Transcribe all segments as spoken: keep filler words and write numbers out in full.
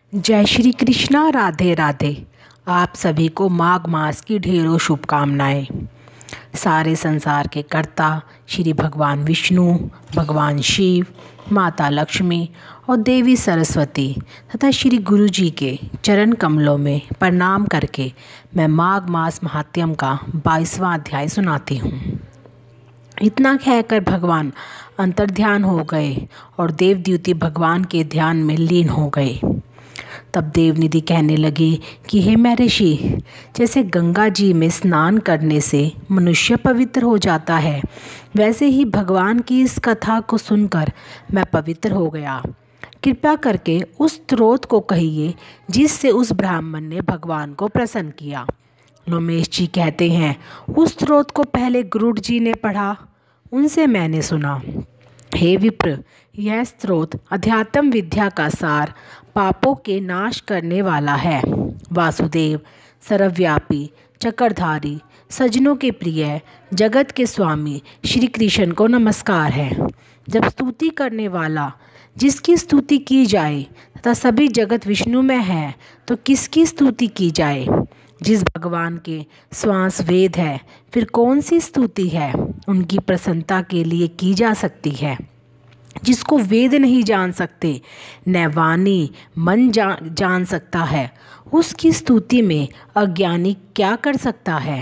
जय श्री कृष्णा। राधे राधे। आप सभी को माघ मास की ढेरों शुभकामनाएं। सारे संसार के कर्ता श्री भगवान विष्णु, भगवान शिव, माता लक्ष्मी और देवी सरस्वती तथा श्री गुरु जी के चरण कमलों में प्रणाम करके मैं माघ मास महात्म्यम का बाईसवां अध्याय सुनाती हूँ। इतना कहकर भगवान अंतर्ध्यान हो गए और देवद्युति भगवान के ध्यान में लीन हो गए। तब देवनिधि कहने लगे कि हे महर्षि, जैसे गंगा जी में स्नान करने से मनुष्य पवित्र हो जाता है, वैसे ही भगवान की इस कथा को सुनकर मैं पवित्र हो गया। कृपया करके उस स्रोत को कहिए जिससे उस ब्राह्मण ने भगवान को प्रसन्न किया। लोमेश जी कहते हैं, उस स्रोत को पहले गरुड़ जी ने पढ़ा, उनसे मैंने सुना। हे विप्र, यह स्रोत अध्यात्म विद्या का सार, पापों के नाश करने वाला है। वासुदेव, सर्वव्यापी, चक्रधारी, सज्जनों के प्रिय, जगत के स्वामी श्री कृष्ण को नमस्कार है। जब स्तुति करने वाला जिसकी स्तुति की जाए तथा सभी जगत विष्णु में है, तो किसकी स्तुति की जाए? जिस भगवान के श्वास वेद है, फिर कौन सी स्तुति है उनकी प्रसन्नता के लिए की जा सकती है? जिसको वेद नहीं जान सकते, न वाणी मन जा, जान सकता है, उसकी स्तुति में अज्ञानी क्या कर सकता है?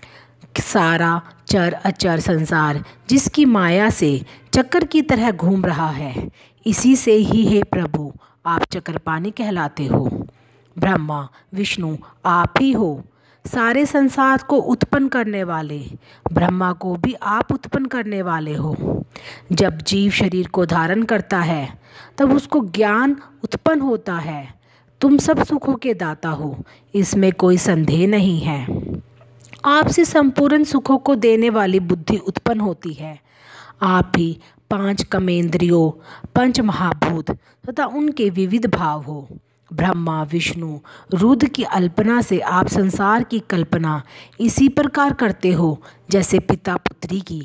सारा चर अचर संसार जिसकी माया से चक्र की तरह घूम रहा है, इसी से ही हे प्रभु आप चक्रपाणी कहलाते हो। ब्रह्मा विष्णु आप ही हो। सारे संसार को उत्पन्न करने वाले, ब्रह्मा को भी आप उत्पन्न करने वाले हो। जब जीव शरीर को धारण करता है, तब उसको ज्ञान उत्पन्न होता है। तुम सब सुखों के दाता हो, इसमें कोई संदेह नहीं है। आपसे संपूर्ण सुखों को देने वाली बुद्धि उत्पन्न होती है। आप ही पांच कर्मेंद्रियों, पंच महाभूत तथा उनके विविध भाव हो। ब्रह्मा विष्णु रुद्र की अल्पना से आप संसार की कल्पना इसी प्रकार करते हो जैसे पिता पुत्री की।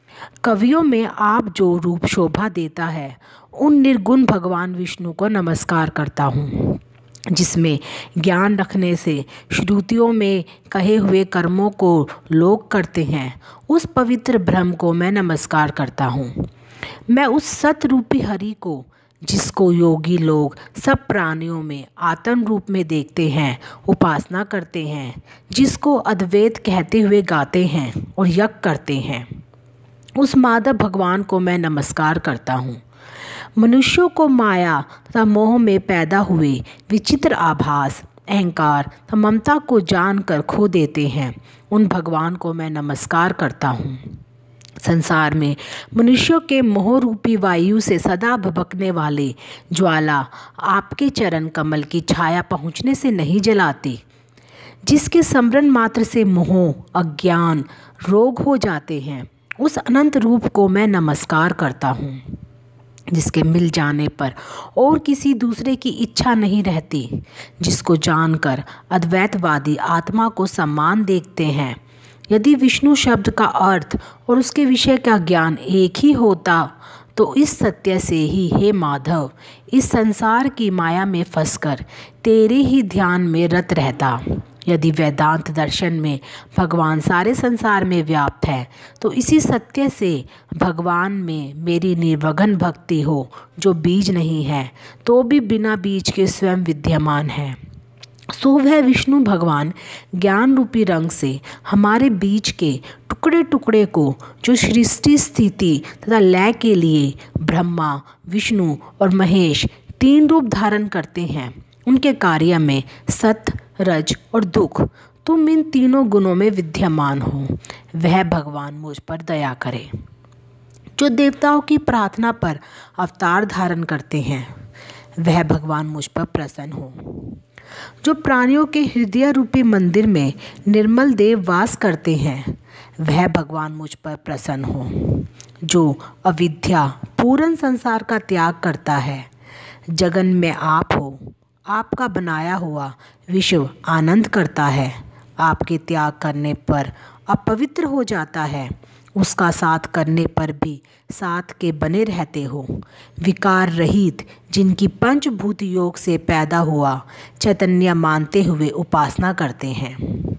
कवियों में आप जो रूप शोभा देता है, उन निर्गुण भगवान विष्णु को नमस्कार करता हूँ। जिसमें ज्ञान रखने से श्रुतियों में कहे हुए कर्मों को लोग करते हैं, उस पवित्र ब्रह्म को मैं नमस्कार करता हूँ। मैं उस सतरूपी हरि को, जिसको योगी लोग सब प्राणियों में आत्म रूप में देखते हैं, उपासना करते हैं, जिसको अद्वैत कहते हुए गाते हैं और यज्ञ करते हैं, उस माधव भगवान को मैं नमस्कार करता हूँ। मनुष्यों को माया तथा मोह में पैदा हुए विचित्र आभास, अहंकार तथा ममता को जानकर खो देते हैं, उन भगवान को मैं नमस्कार करता हूँ। संसार में मनुष्यों के मोह रूपी वायु से सदा भभकने वाले ज्वाला आपके चरण कमल की छाया पहुँचने से नहीं जलाती। जिसके स्मरण मात्र से मोह, अज्ञान, रोग हो जाते हैं, उस अनंत रूप को मैं नमस्कार करता हूँ। जिसके मिल जाने पर और किसी दूसरे की इच्छा नहीं रहती, जिसको जानकर अद्वैतवादी आत्मा को सम्मान देखते हैं। यदि विष्णु शब्द का अर्थ और उसके विषय का ज्ञान एक ही होता, तो इस सत्य से ही हे माधव इस संसार की माया में फंसकर तेरे ही ध्यान में रत रहता। यदि वेदांत दर्शन में भगवान सारे संसार में व्याप्त है, तो इसी सत्य से भगवान में मेरी निर्वघन भक्ति हो, जो बीज नहीं है तो भी बिना बीज के स्वयं विद्यमान है। सो वह विष्णु भगवान ज्ञान रूपी रंग से हमारे बीज के टुकड़े टुकड़े को, जो सृष्टि स्थिति तथा लय के लिए ब्रह्मा विष्णु और महेश तीन रूप धारण करते हैं, उनके कार्य में सत्य रज और दुख, तुम इन तीनों गुणों में विद्यमान हो, वह भगवान मुझ पर दया करे। जो देवताओं की प्रार्थना पर अवतार धारण करते हैं, वह भगवान मुझ पर प्रसन्न हो। जो प्राणियों के हृदय रूपी मंदिर में निर्मल देव वास करते हैं, वह भगवान मुझ पर प्रसन्न हो। जो अविद्या पूर्ण संसार का त्याग करता है, जगन में आप हो, आपका बनाया हुआ विश्व आनंद करता है, आपके त्याग करने पर अपवित्र हो जाता है, उसका साथ करने पर भी साथ के बने रहते हो। विकार रहित, जिनकी पंचभूत योग से पैदा हुआ चैतन्य मानते हुए उपासना करते हैं।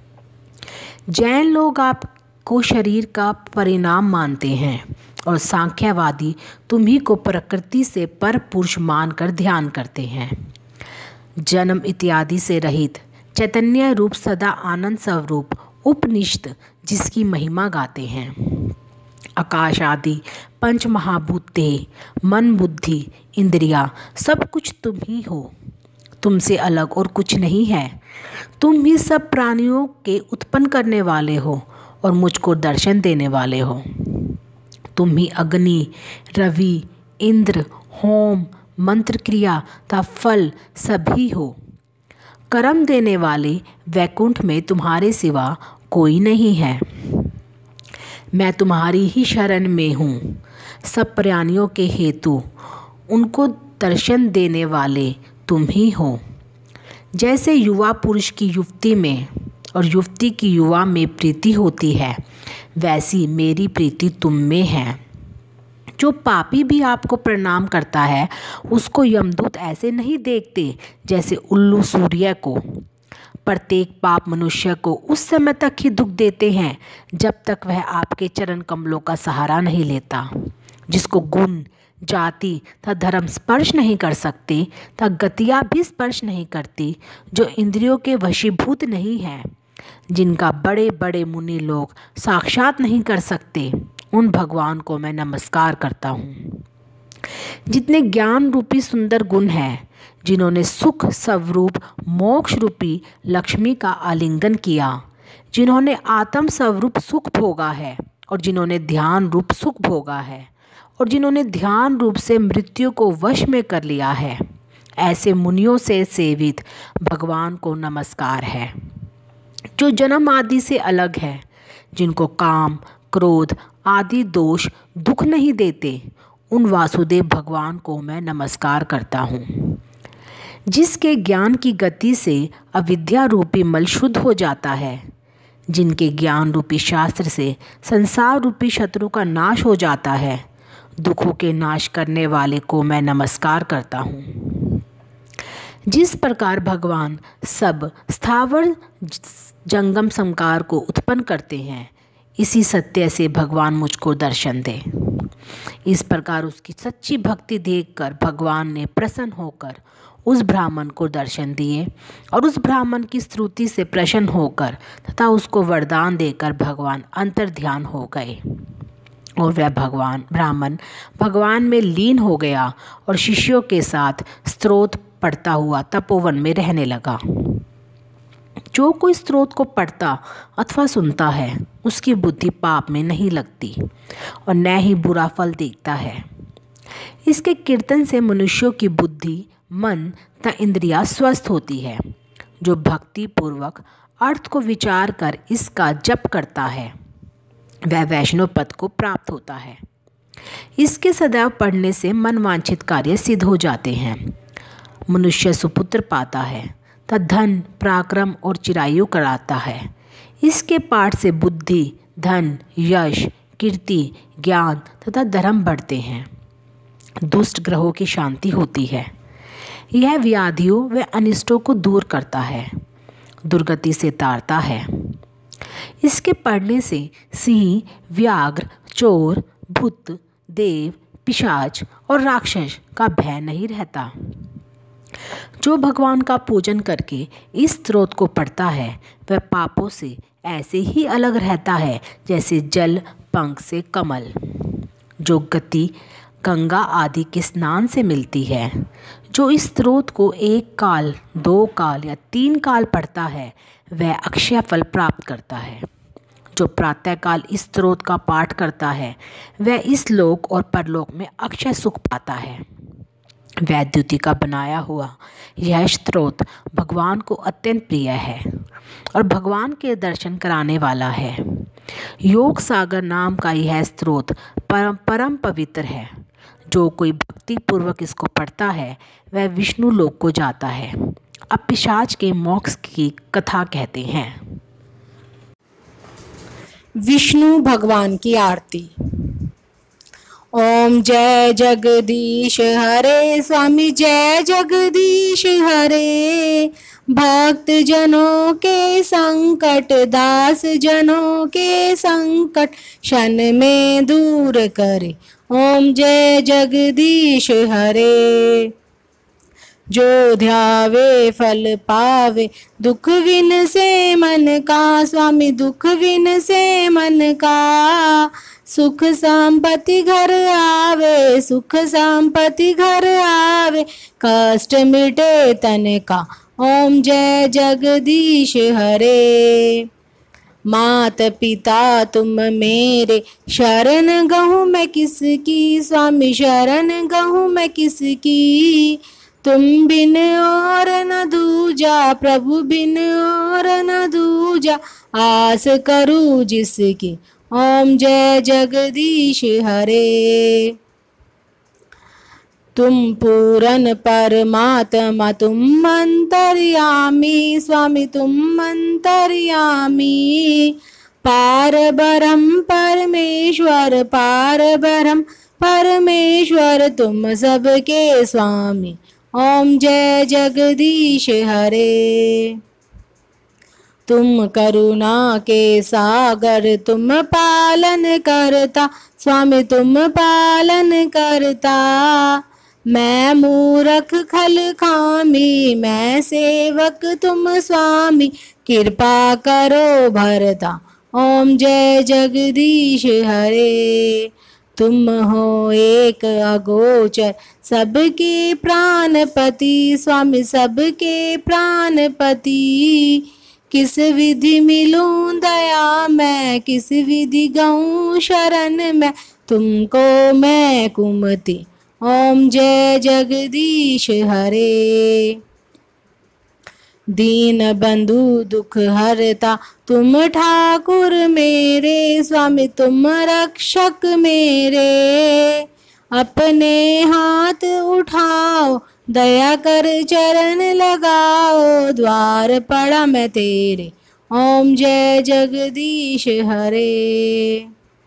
जैन लोग आपको शरीर का परिणाम मानते हैं और सांख्यवादी तुम्ही को प्रकृति से पर पुरुष मानकर ध्यान करते हैं। जन्म इत्यादि से रहित चैतन्य रूप सदा आनंद स्वरूप उपनिषद जिसकी महिमा गाते हैं। आकाश आदि पंच महाभूत देह, मन, बुद्धि, इंद्रिया सब कुछ तुम ही हो। तुमसे अलग और कुछ नहीं है। तुम ही सब प्राणियों के उत्पन्न करने वाले हो और मुझको दर्शन देने वाले हो। तुम ही अग्नि, रवि, इंद्र, होम, मंत्र क्रिया तथा फल सभी हो। कर्म देने वाले वैकुंठ में तुम्हारे सिवा कोई नहीं है। मैं तुम्हारी ही शरण में हूँ। सब प्राणियों के हेतु उनको दर्शन देने वाले तुम ही हो। जैसे युवा पुरुष की युवती में और युवती की युवा में प्रीति होती है, वैसी मेरी प्रीति तुम में है। जो पापी भी आपको प्रणाम करता है उसको यमदूत ऐसे नहीं देखते जैसे उल्लू सूर्य को। प्रत्येक पाप मनुष्य को उस समय तक ही दुख देते हैं जब तक वह आपके चरण कमलों का सहारा नहीं लेता। जिसको गुण, जाति तथा धर्म स्पर्श नहीं कर सकते तथा गतियाँ भी स्पर्श नहीं करती, जो इंद्रियों के वशीभूत नहीं है, जिनका बड़े बड़े मुनि लोग साक्षात नहीं कर सकते, उन भगवान को मैं नमस्कार करता हूँ। जितने ज्ञान रूपी सुंदर गुण हैं, जिन्होंने सुख स्वरूप मोक्ष रूपी लक्ष्मी का आलिंगन किया, जिन्होंने आत्म स्वरूप सुख भोगा है और जिन्होंने ध्यान रूप सुख भोगा है और जिन्होंने ध्यान रूप से मृत्यु को वश में कर लिया है, ऐसे मुनियों से सेवित भगवान को नमस्कार है। जो जन्म आदि से अलग है, जिनको काम, क्रोध आदि दोष दुख नहीं देते, उन वासुदेव भगवान को मैं नमस्कार करता हूँ। जिसके ज्ञान की गति से अविद्या रूपी मल शुद्ध हो जाता है, जिनके ज्ञान रूपी शास्त्र से संसार रूपी शत्रु का नाश हो जाता है, दुखों के नाश करने वाले को मैं नमस्कार करता हूँ। जिस प्रकार भगवान सब स्थावर जंगम संकार को उत्पन्न करते हैं, इसी सत्य से भगवान मुझको दर्शन दे। इस प्रकार उसकी सच्ची भक्ति देखकर भगवान ने प्रसन्न होकर उस ब्राह्मण को दर्शन दिए और उस ब्राह्मण की स्तुति से प्रसन्न होकर तथा उसको वरदान देकर भगवान अंतर्ध्यान हो गए और वह भगवान ब्राह्मण भगवान में लीन हो गया और शिष्यों के साथ स्तोत्र पढ़ता हुआ तपोवन में रहने लगा। जो कोई स्तोत्र को पढ़ता अथवा सुनता है, उसकी बुद्धि पाप में नहीं लगती और न ही बुरा फल देखता है। इसके कीर्तन से मनुष्यों की बुद्धि, मन तथा इंद्रियां स्वस्थ होती है। जो भक्ति पूर्वक अर्थ को विचार कर इसका जप करता है, वह वैष्णव पद को प्राप्त होता है। इसके सदैव पढ़ने से मनवांछित कार्य सिद्ध हो जाते हैं। मनुष्य सुपुत्र पाता है तथा धन, पराक्रम और चिरायु कराता है। इसके पाठ से बुद्धि, धन, यश, कीर्ति, ज्ञान तथा धर्म बढ़ते हैं। दुष्ट ग्रहों की शांति होती है। यह व्याधियों व अनिष्टों को दूर करता है, दुर्गति से तारता है। इसके पढ़ने से सिंह, व्याघ्र, चोर, भूत, देव, पिशाच और राक्षस का भय नहीं रहता। जो भगवान का पूजन करके इस स्तोत्र को पढ़ता है, वह पापों से ऐसे ही अलग रहता है जैसे जल पंख से कमल। जो गति गंगा आदि के स्नान से मिलती है, जो इस स्तोत्र को एक काल, दो काल या तीन काल पढ़ता है, वह अक्षय फल प्राप्त करता है। जो प्रातःकाल इस स्तोत्र का पाठ करता है, वह इस लोक और परलोक में अक्षय सुख पाता है। वैद्युति का बनाया हुआ यह स्तोत्र भगवान को अत्यंत प्रिय है और भगवान के दर्शन कराने वाला है। योग सागर नाम का यह स्तोत्र परम परम पवित्र है। जो कोई भक्ति पूर्वक इसको पढ़ता है, वह विष्णु लोक को जाता है। अब पिशाच के मोक्ष की कथा कहते हैं। विष्णु भगवान की आरती। ओम जय जगदीश हरे स्वामी जय जगदीश हरे। भक्त जनों के संकट दास जनों के संकट क्षण में दूर करे। ओम जय जगदीश हरे। जो ध्यावे फल पावे दुख विन से मन का। स्वामी दुख विन से मन का। सुख संपत्ति घर आवे सुख संपत्ति घर आवे। कष्ट मिटे तन का। ओम जय जगदीश हरे। मात पिता तुम मेरे शरण गहूँ मैं किसकी। स्वामी शरण गहूँ मैं किसकी। तुम बिन और न दूजा प्रभु बिन और न दूजा। आस करूँ जिसकी। ओम जय जगदीश हरे। तुम पूरन परमात्मा तुम अंतर्यामी। स्वामी तुम अंतर्यामी। पार ब्रह्म परमेश्वर पार ब्रह्म परमेश्वर तुम सबके स्वामी। ओम जय जगदीश हरे। तुम करुणा के सागर तुम पालन करता। स्वामी तुम पालन करता। मैं मूरख खल खामी मैं सेवक तुम स्वामी। कृपा करो भरता। ओम जय जगदीश हरे। तुम हो एक अगोचर सबके प्राणपति। स्वामी सबके प्राणपति। किस विधि मिलूं दया मैं किस विधि गऊं शरण मैं। तुमको मैं कुमति। ओम जय जगदीश हरे। दीन बंधु दुख हरता तुम ठाकुर मेरे। स्वामी तुम रक्षक मेरे। अपने हाथ उठाओ दया कर चरण लगाओ। द्वार पड़ा मैं तेरे। ओम जय जगदीश हरे।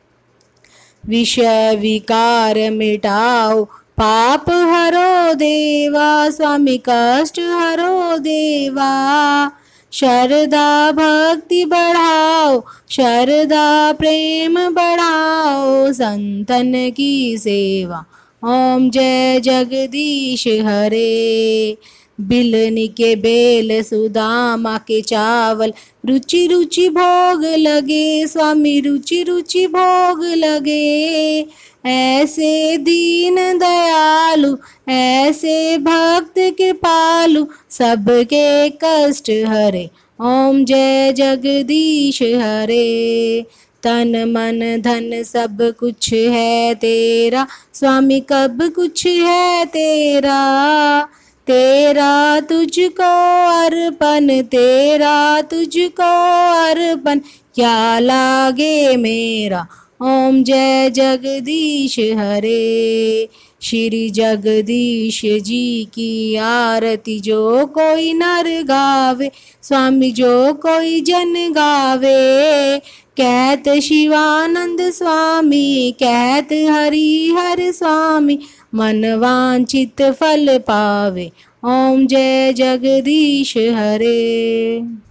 विषय विकार मिटाओ पाप हरो देवा। स्वामी कष्ट हरो देवा। श्रद्धा भक्ति बढ़ाओ श्रद्धा प्रेम बढ़ाओ। संतन की सेवा। ओम जय जगदीश हरे। बिलनी के बेल सुदामा के चावल रुचि रुचि भोग लगे। स्वामी रुचि रुचि भोग लगे। ऐसे दीन दयालु ऐसे भक्त कृपालु सबके कष्ट हरे। ओम जय जगदीश हरे। तन मन धन सब कुछ है तेरा। स्वामी कब कुछ है तेरा। तेरा तुझको अर्पण तेरा तुझको अर्पण क्या लागे मेरा। ओम जय जगदीश हरे। श्री जगदीश जी की आरती जो कोई नर गावे। स्वामी जो कोई जन गावे। कहत शिवानंद स्वामी कहत हरि हर स्वामी। मन वांछित फल पावे। ओम जय जगदीश हरे।